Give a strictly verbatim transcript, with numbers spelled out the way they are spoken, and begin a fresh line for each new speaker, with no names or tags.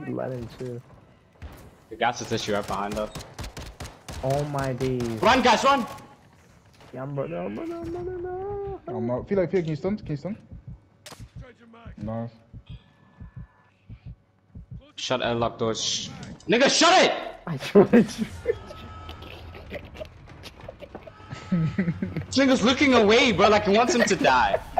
Lennon too.
The gas is issue right behind us.
Oh my days.
Run, guys, run!
Yeah, but no, but no, but no, no.
I'm not. Feel like feel. Can you stun? Can you stun? Nice.
Shut airlock doors. Nigga, shut it!
I tried to.
This nigga's looking away, bro, like he wants him to die.